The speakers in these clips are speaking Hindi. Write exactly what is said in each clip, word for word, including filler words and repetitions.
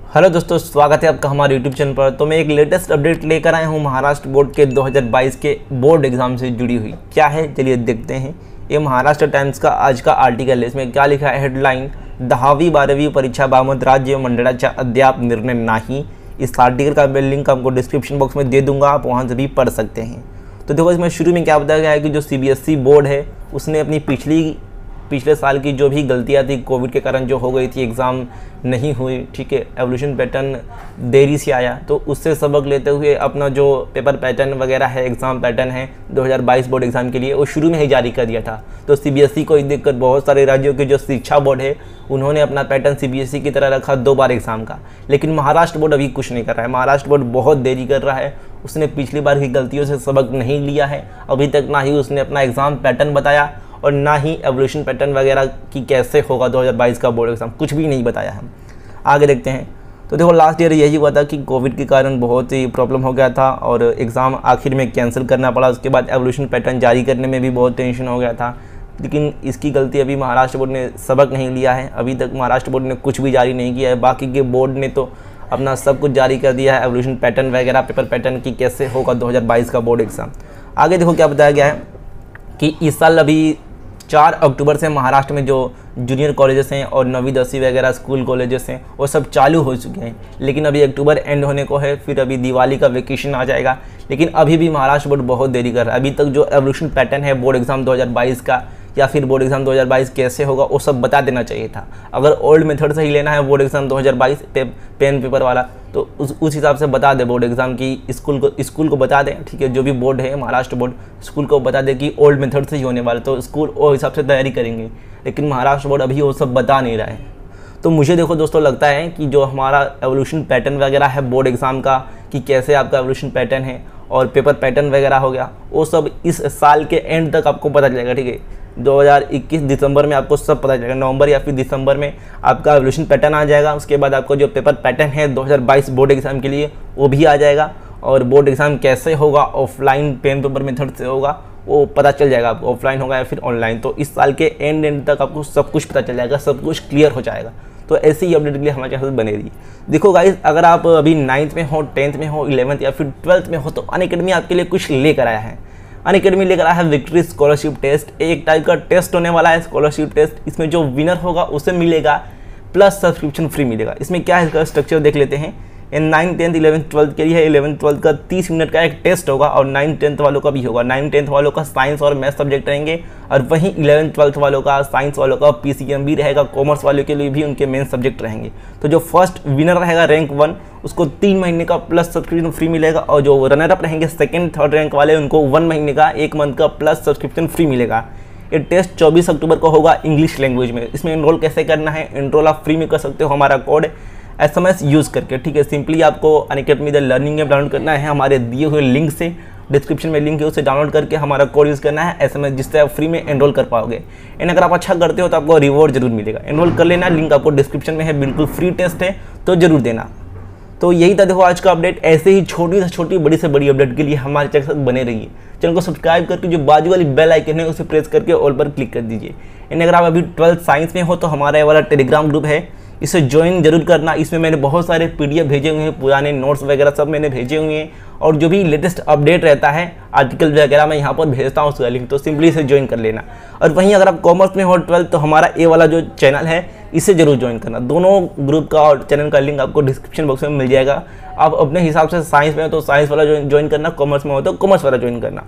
हेलो दोस्तों, स्वागत है आपका हमारे यूट्यूब चैनल पर। तो मैं एक लेटेस्ट अपडेट लेकर आया हूँ महाराष्ट्र बोर्ड के दो हज़ार बाईस के बोर्ड एग्जाम से जुड़ी हुई। क्या है चलिए देखते हैं। ये महाराष्ट्र टाइम्स का आज का आर्टिकल है। इसमें क्या लिखा है हेडलाइन, दहावी बारहवीं परीक्षा बाबत राज्य मंडळाचा अद्याप निर्णय नाही। इस आर्टिकल का मैं लिंक आपको डिस्क्रिप्शन बॉक्स में दे दूंगा, आप वहाँ से भी पढ़ सकते हैं। तो देखो, इसमें शुरू में क्या बताया गया है कि जो C B S E board है उसने अपनी पिछली पिछले साल की जो भी गलतियां थी कोविड के कारण जो हो गई थी, एग्ज़ाम नहीं हुई, ठीक है, एवोल्यूशन पैटर्न देरी से आया, तो उससे सबक लेते हुए अपना जो पेपर पैटर्न वगैरह है, एग्ज़ाम पैटर्न है दो हज़ार बाईस बोर्ड एग्ज़ाम के लिए, वो शुरू में ही जारी कर दिया था। तो सी बी एस ई को देखकर बहुत सारे राज्यों के जो शिक्षा बोर्ड है उन्होंने अपना pattern C B S E की तरह रखा दो बार एग्ज़ाम का। लेकिन महाराष्ट्र बोर्ड अभी कुछ नहीं कर रहा है। महाराष्ट्र बोर्ड बहुत देरी कर रहा है। उसने पिछली बार की गलतियों से सबक नहीं लिया है अभी तक, ना ही उसने अपना एग्ज़ाम पैटर्न बताया और ना ही एवोल्यूशन पैटर्न वगैरह की कैसे होगा दो हज़ार बाईस का बोर्ड एग्ज़ाम, कुछ भी नहीं बताया हम। आगे देखते हैं। तो देखो, लास्ट ईयर यही हुआ था कि कोविड के कारण बहुत ही प्रॉब्लम हो गया था और एग्ज़ाम आखिर में कैंसिल करना पड़ा। उसके बाद एवोल्यूशन पैटर्न जारी करने में भी बहुत टेंशन हो गया था। लेकिन इसकी गलती अभी महाराष्ट्र बोर्ड ने सबक नहीं लिया है। अभी तक महाराष्ट्र बोर्ड ने कुछ भी जारी नहीं किया है। बाकी के बोर्ड ने तो अपना सब कुछ जारी कर दिया है, एवोल्यूशन पैटर्न वगैरह, पेपर पैटर्न की कैसे होगा दो हज़ार बाईस का बोर्ड एग्ज़ाम। आगे देखो क्या बताया गया है कि इस साल अभी चार अक्टूबर से महाराष्ट्र में जो जूनियर कॉलेजेस हैं और नवीं दसवीं वगैरह स्कूल कॉलेजेस हैं वो सब चालू हो चुके हैं। लेकिन अभी अक्टूबर एंड होने को है, फिर अभी दिवाली का वेकेशन आ जाएगा। लेकिन अभी भी महाराष्ट्र बोर्ड बहुत देरी कर रहा है। अभी तक जो एवोल्यूशन पैटर्न है बोर्ड एग्ज़ाम दो हज़ार बाईस का या फिर बोर्ड एग्ज़ाम दो हज़ार बाईस कैसे होगा वो सब बता देना चाहिए था। अगर ओल्ड मेथड से ही लेना है बोर्ड एग्ज़ाम दो हज़ार बाईस पे, पेन पेपर वाला, तो उस उस हिसाब से बता दे बोर्ड एग्ज़ाम की, स्कूल को स्कूल को बता दें, ठीक है, जो भी बोर्ड है महाराष्ट्र बोर्ड स्कूल को बता दे कि ओल्ड मेथड से ही होने वाला, तो स्कूल वो हिसाब से तैयारी करेंगे। लेकिन महाराष्ट्र बोर्ड अभी वो सब बता नहीं रहा है। तो मुझे देखो दोस्तों, लगता है कि जो हमारा एवोल्यूशन पैटर्न वगैरह है बोर्ड एग्ज़ाम का, कि कैसे आपका एवोल्यूशन पैटर्न है और पेपर पैटर्न वगैरह हो गया, वो सब इस साल के एंड तक आपको पता चलेगा, ठीक है। दो हज़ार इक्कीस दिसंबर में आपको सब पता चलेगा। नवंबर या फिर दिसंबर में आपका एवोल्यूशन पैटर्न आ जाएगा। उसके बाद आपको जो पेपर पैटर्न है दो हज़ार बाईस बोर्ड एग्ज़ाम के लिए वो भी आ जाएगा। और बोर्ड एग्ज़ाम कैसे होगा, ऑफलाइन पेन पेपर मेथड से होगा, वो पता चल जाएगा आपको, ऑफलाइन होगा या फिर ऑनलाइन। तो इस साल के एंड एंड तक आपको सब कुछ पता चल जाएगा, सब कुछ क्लियर हो जाएगा। तो ऐसे ही अपडेट के लिए हमारे चैनल बने रहिए। देखो गाइस, अगर आप अभी नाइन्थ में हो, टेंथ में हो, इलेवंथ या फिर ट्वेल्थ में हो, तो अनअकैडमी आपके लिए कुछ लेकर आया है। अनअकैडमी लेकर आया है विक्ट्री स्कॉलरशिप टेस्ट। एक टाइप का टेस्ट होने वाला है स्कॉलरशिप टेस्ट। इसमें जो विनर होगा उसे मिलेगा प्लस सब्सक्रिप्शन फ्री मिलेगा। इसमें क्या है, इसका स्ट्रक्चर देख लेते हैं। ये नाइन टेंथ इलेवंथ ट्वेल्थ के लिए है। इलेवंथ ट्वेल्थ का तीस मिनट का एक टेस्ट होगा और नाइन टेंथ वालों का भी होगा। नाइन टेंथ वालों का साइंस और मैथ सब्जेक्ट रहेंगे और वहीं इलेवंथ ट्वेल्थ वालों का साइंस वालों का पी सी एम भी रहेगा। कॉमर्स वालों के लिए भी उनके मेन सब्जेक्ट रहेंगे। तो जो फर्स्ट विनर रहेगा रैंक वन, उसको तीन महीने का प्लस सब्सक्रिप्शन फ्री मिलेगा और जो रनर अप रहेंगे सेकेंड थर्ड रैंक वाले, उनको वन महीने का एक मंथ का प्लस सब्सक्रिप्शन फ्री मिलेगा। ये टेस्ट चौबीस अक्टूबर को होगा इंग्लिश लैंग्वेज में। इसमें एनरोल कैसे करना है, एनरोल आप फ्री में कर सकते हो हमारा code S M S use करके, ठीक है। सिंपली आपको Unacademy the learning app download करना है हमारे दिए हुए लिंक से, डिस्क्रिप्शन में लिंक है, उसे डाउनलोड करके हमारा कोड यूज़ करना है एस एम एस, जिससे आप फ्री में एनरोल कर पाओगे। एंड अगर आप अच्छा करते हो तो आपको रिवॉर्ड जरूर मिलेगा। एनरोल कर लेना, लिंक आपको डिस्क्रिप्शन में है, बिल्कुल फ्री टेस्ट है, तो जरूर देना। तो यही था देखो आज का अपडेट। ऐसे ही छोटी से छोटी, बड़ी से बड़ी अपडेट के लिए हमारे चैनल के साथ बने रहिए। चैनल को सब्सक्राइब करके जो बाजू वाली बेल आइकन है उसे प्रेस करके ऑल पर क्लिक कर दीजिए। एंड अगर आप अभी ट्वेल्थ साइंस में हो तो हमारा ये वाला टेलीग्राम ग्रुप है, इसे ज्वाइन जरूर करना। इसमें मैंने बहुत सारे पीडीएफ भेजे हुए हैं, पुराने नोट्स वगैरह सब मैंने भेजे हुए हैं और जो भी लेटेस्ट अपडेट रहता है आर्टिकल वगैरह मैं यहाँ पर भेजता हूँ उसका लिंक, तो सिंपली इसे ज्वाइन कर लेना। और वहीं अगर आप कॉमर्स में हो ट्वेल्थ, तो हमारा ए वाला जो चैनल है इसे जरूर ज्वाइन करना। दोनों ग्रुप का और चैनल का लिंक आपको डिस्क्रिप्शन बॉक्स में मिल जाएगा। आप अपने हिसाब से साइंस में हो तो साइंस वाला ज्वाइन करना, कॉमर्स में हो तो कॉमर्स वाला ज्वाइन करना।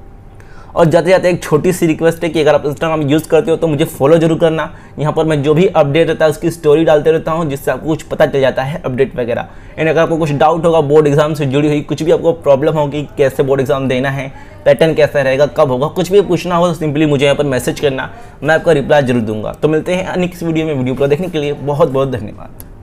और जाते जाते एक छोटी सी रिक्वेस्ट है कि अगर आप इंस्टाग्राम यूज़ करते हो तो मुझे फॉलो जरूर करना। यहाँ पर मैं जो भी अपडेट रहता है उसकी स्टोरी डालते रहता हूँ, जिससे आपको कुछ पता चल जाता है अपडेट वगैरह। एंड अगर आपको कुछ डाउट होगा बोर्ड एग्जाम से जुड़ी हुई, कुछ भी आपको प्रॉब्लम होगी, कैसे बोर्ड एग्जाम देना है, पैटर्न कैसा रहेगा, कब होगा, कुछ भी पूछना हो तो सिंपली मुझे यहाँ पर मैसेज करना, मैं आपका रिप्लाई जरूर दूंगा। तो मिलते हैं अन्य किसी वीडियो में। वीडियो को देखने के लिए बहुत बहुत धन्यवाद।